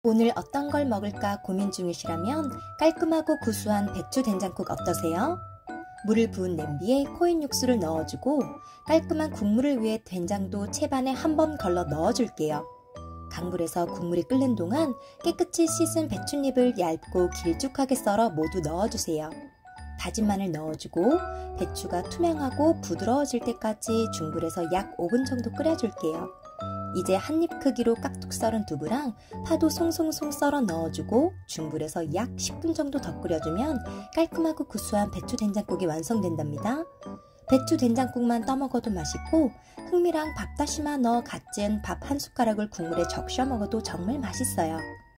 오늘 어떤 걸 먹을까 고민 중이시라면 깔끔하고 구수한 배추 된장국 어떠세요? 물을 부은 냄비에 코인 육수를 넣어주고 깔끔한 국물을 위해 된장도 채반에 한 번 걸러 넣어줄게요. 강불에서 국물이 끓는 동안 깨끗이 씻은 배춧잎을 얇고 길쭉하게 썰어 모두 넣어주세요. 다진 마늘 넣어주고 배추가 투명하고 부드러워질 때까지 중불에서 약 5분 정도 끓여줄게요. 이제 한입 크기로 깍둑 썰은 두부랑 파도 송송송 썰어 넣어주고 중불에서 약 10분 정도 더 끓여주면 깔끔하고 구수한 배추 된장국이 완성된답니다. 배추 된장국만 떠먹어도 맛있고 흑미랑 밥다시마 넣어 갓 지은 밥 한 숟가락을 국물에 적셔 먹어도 정말 맛있어요.